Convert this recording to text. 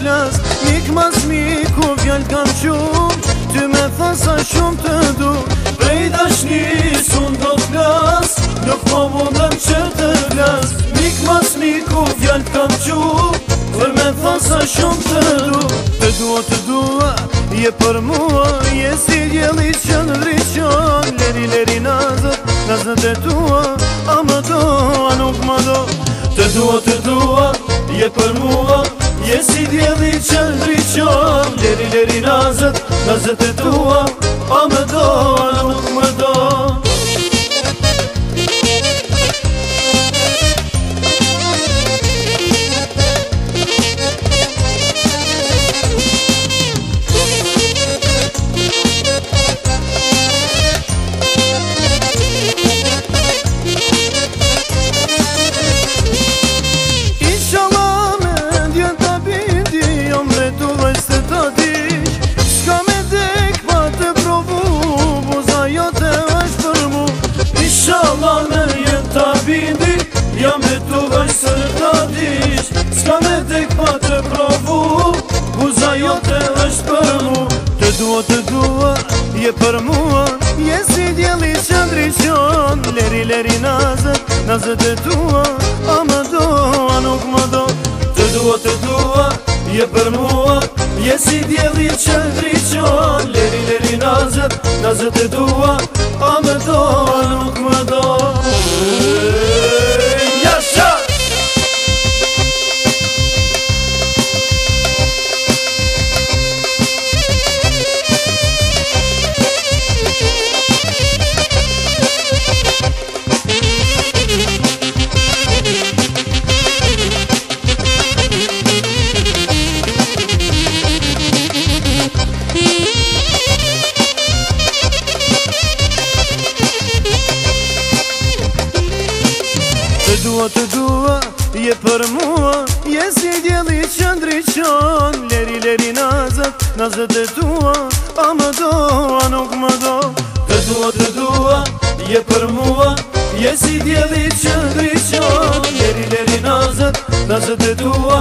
flas. Mik mas miku fjall kam qum, ty me thasa shumë të du. Prej dashni sun do t'flas, nuk po mundem që të flas. Mik mas miku fjall kam qum, për me thasa shumë të du. Të dua, je për mua, je si djeli që në ndryqon. Leri leri nazët, nazët e tua, a më do, a nuk më do. Të dua, je për mua, je si djeli që në ndryqon. Leri leri nazët, nazët e tua, a më do, a nuk më do. Jam me tu vaj sërë ta dish, s'ka me dek pa të provu, buza jote është për mu. Të dua, je për mua, je si djeli që ndryqon. Leri leri nazët, nazët e tua, a më do, a nuk më do. Të dua, je për mua, je si djeli që ndryqon. Leri leri nazët, nazët e tua, a më do, a nuk më do. Të dua, je për mua, je si djeli që ndryqon. Leri leri nazët, nazët e tua, a më do, a nuk më do. Të dua, je për mua, je si djeli që ndryqon. Leri leri nazët, nazët e tua,